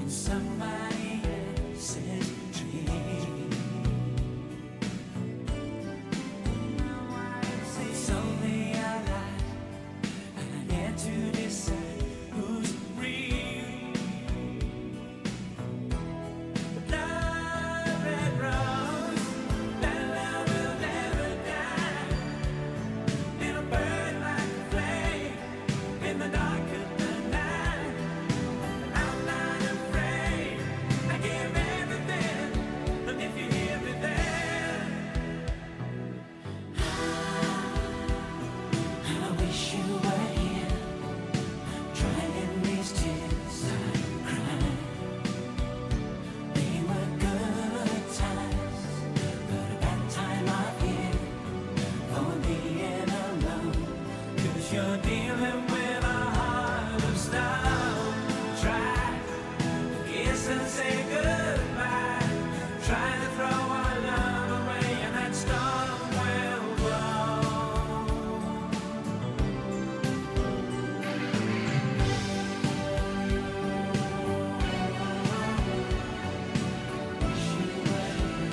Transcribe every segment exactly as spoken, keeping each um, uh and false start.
somebody else's dream. Someday I'll lie, and I get to decide who's real. Love red rose, that love will never die. It'll burn like a flame in the dark of the night. I'm not afraid, I give everything, and if you hear me then, I wish you were here, drying these tears I cry. They were good times, but a bad time of year for being alone. 'Cause you're dealing with a heart of stone. Try to kiss and say goodbye. Try to throw our love away, and that storm will blow. Wish you were here.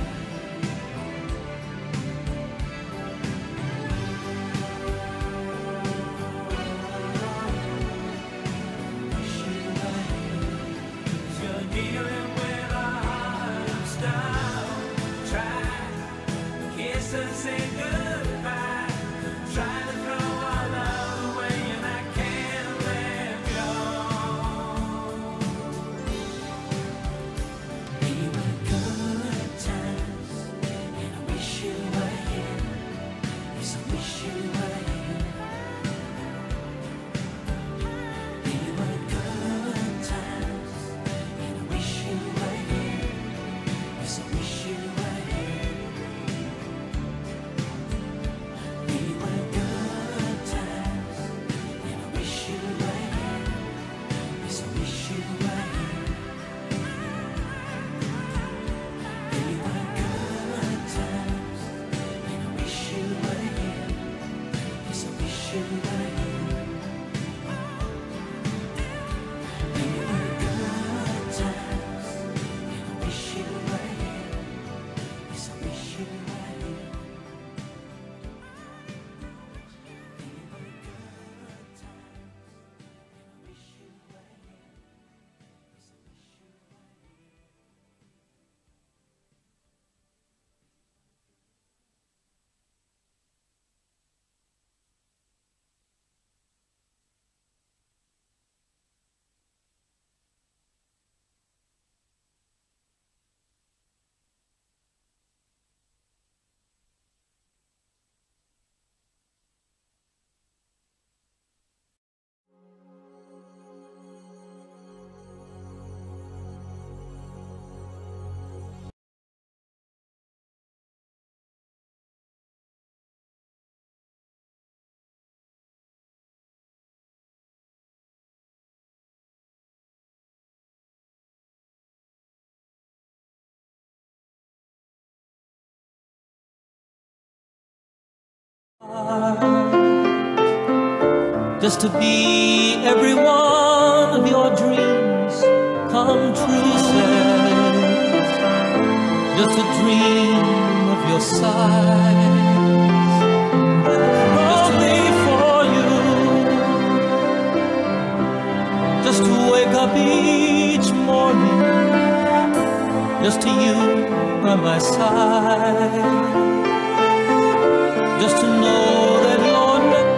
Wish you were here. 'Cause you're dealing with a heart of stone. Try to kiss and say goodbye. Try to throw our love away, and I can't let go. They were good times, and I wish you were here. Yes, I wish you were here. They were good times, and I wish you were here. Yes, I wish you were here. They were good times, and I wish you were here. Yes, I wish you were here. They were good times, and I wish you were here. Yes, I wish you were here. They were good times, and I wish you were here. Yes, I wish you were here. They were good times, and I wish you were here. Yes, I wish you were here. Just to be every one of your dreams come true, says. Just to dream of your sighs, only for you. Just to wake up each morning, just to you by my side. Just to know that you're not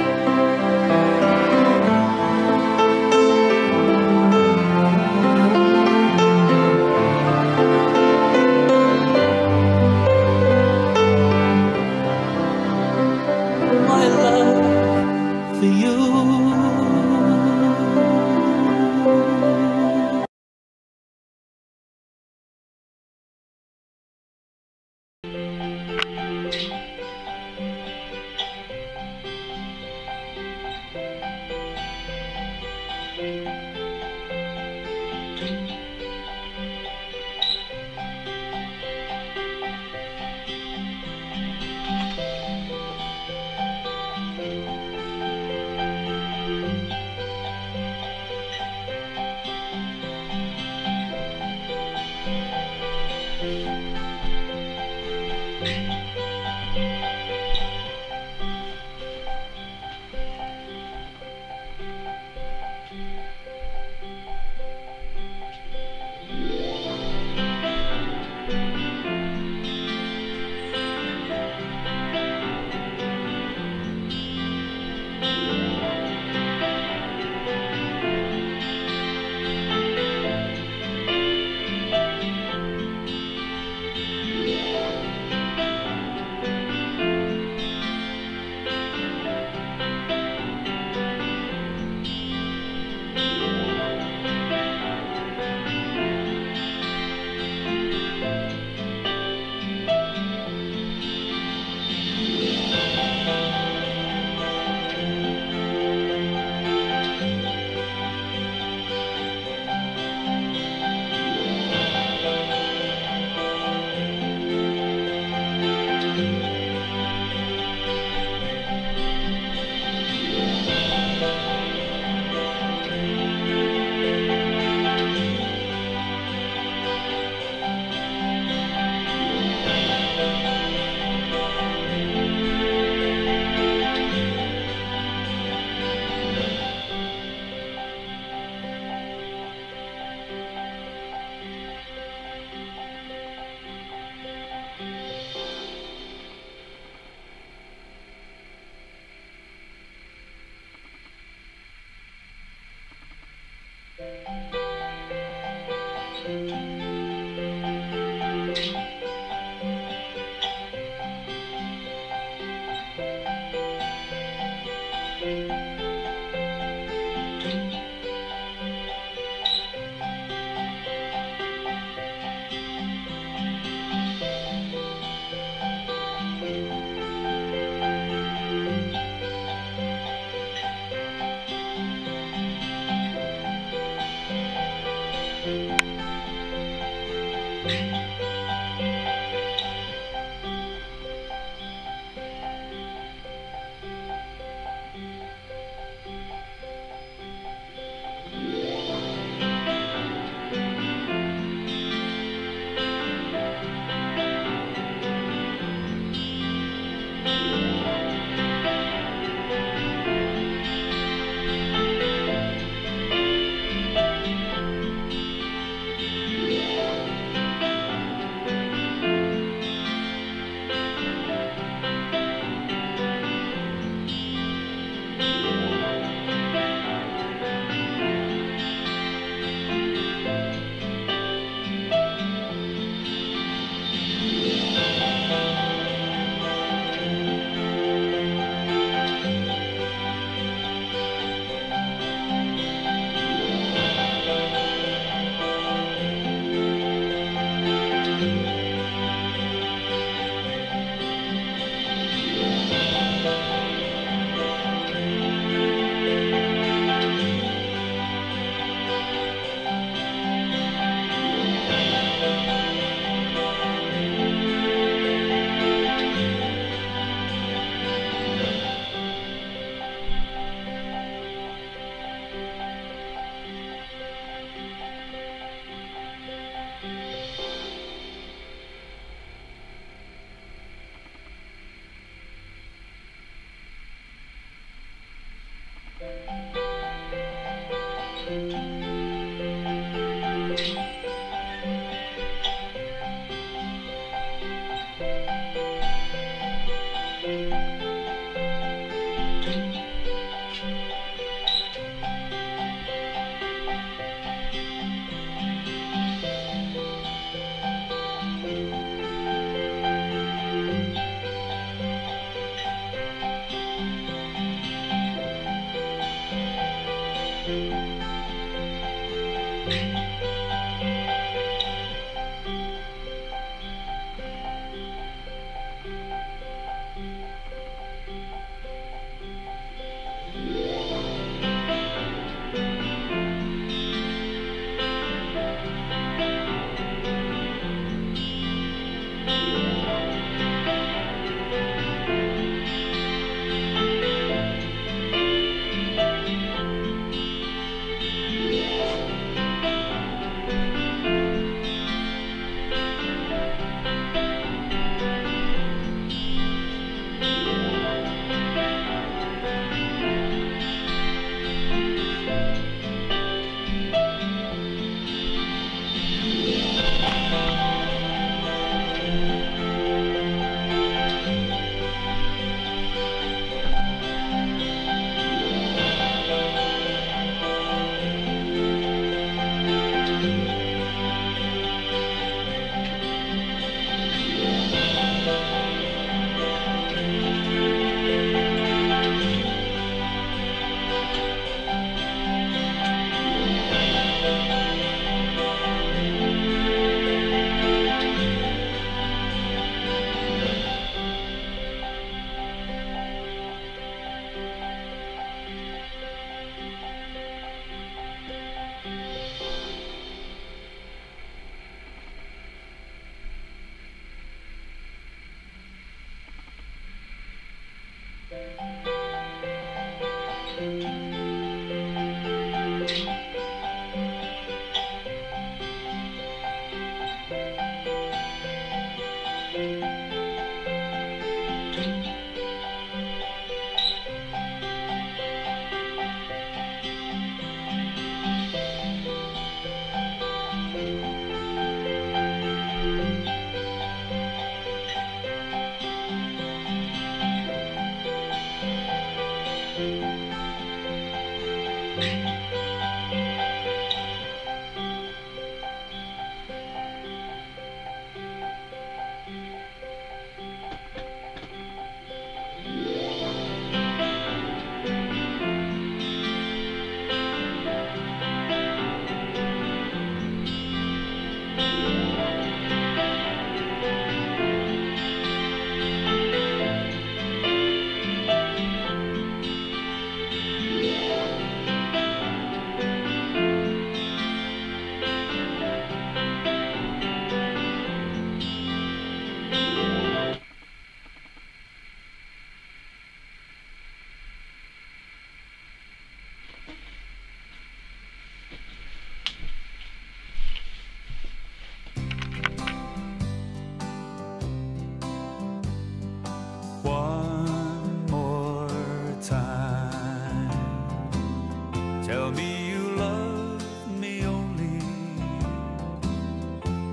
my love for you.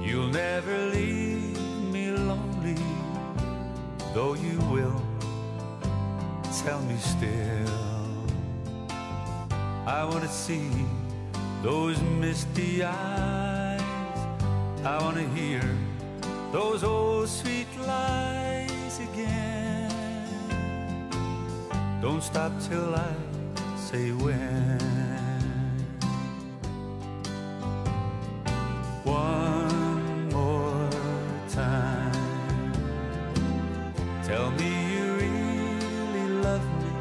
You'll never leave me lonely, though you will tell me still. I want to see those misty eyes, I want to hear those old sweet lies again. Don't stop till I say when. One more time, tell me you really love me.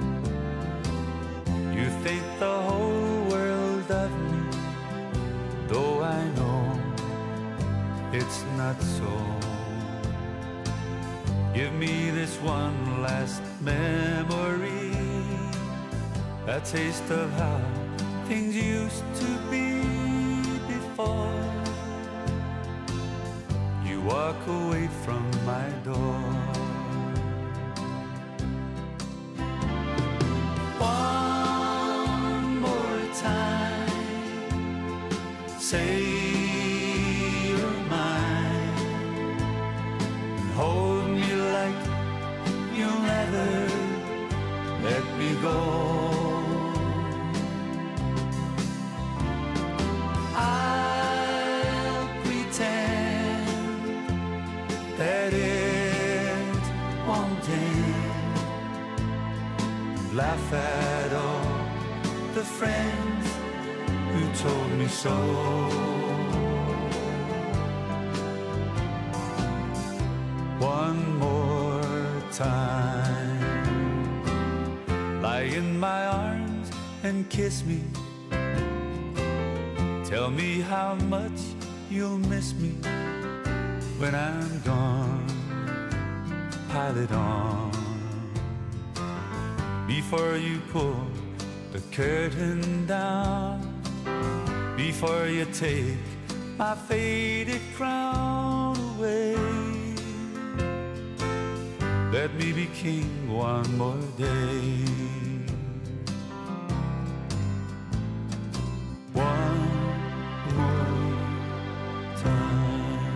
You think the whole world of me, though I know it's not so. Give me this one last memory, a taste of how things used to be before you walk away from my door. One more time, say you're mine, and hold me like you'll never let me go. I'll pretend that it won't end, laugh at all the friends who told me so. One more time, lie in my arms and kiss me. Tell me how much you'll miss me when I'm gone. Pile it on before you pull the curtain down, before you take my faded crown away. Let me be king one more day. One more time.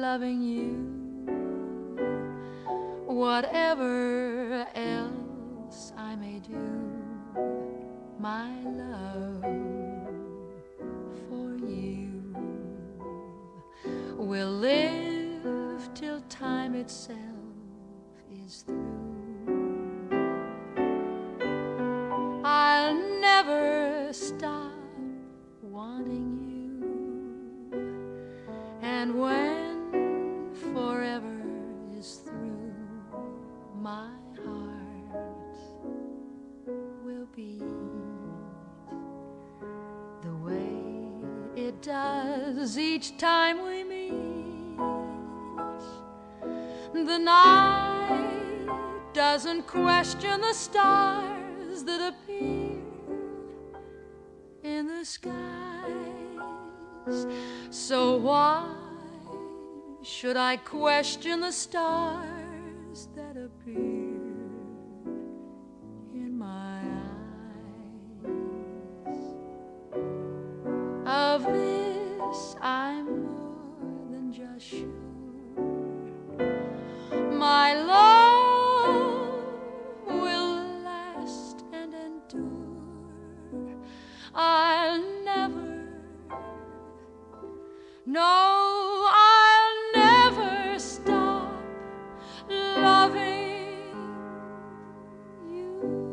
loving you. Whatever else I may do, my love for you will live till time itself is through. I'll never stop wanting you, and when forever is through, my heart will beat the way it does each time we meet. The night doesn't question the stars that appear in the skies, so why should I question the stars that appear in my eyes? Of this I'm more than just sure. My love will last and endure. I'll never, no, I'll never stop loving you.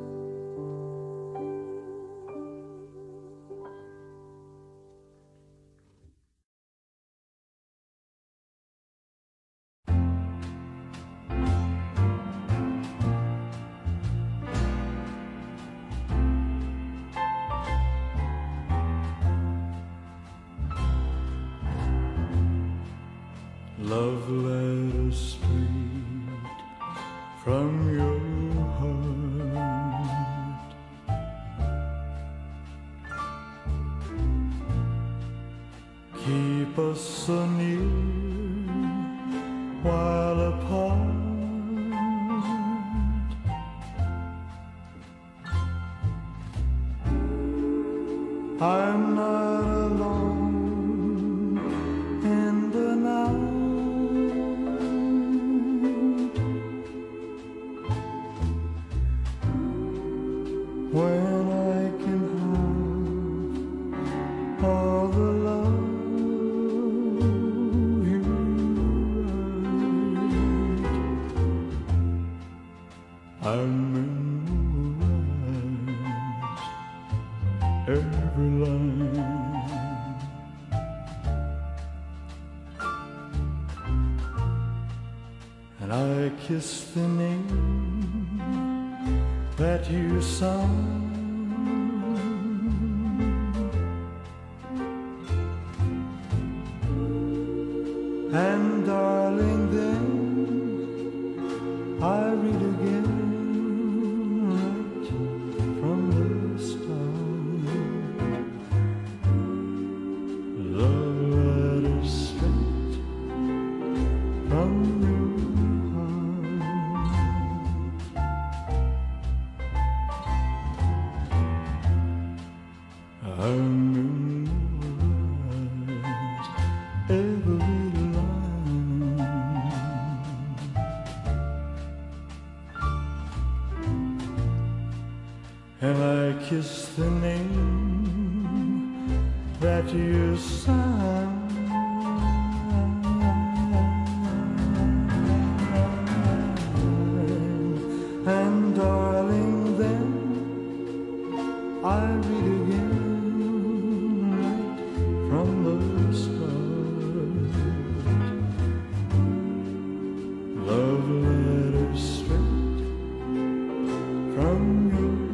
Love letters straight from your heart. Keep us so near while apart. I'm not alone in the night when I can have all the love you write. I memorize every line, and I kiss the name that you signed. And darling, then I read again right from the start. Love letters straight from your heart. I memorize every line, and I kiss the name that you signed. And darling, then I read again right from the start. Love letters straight from your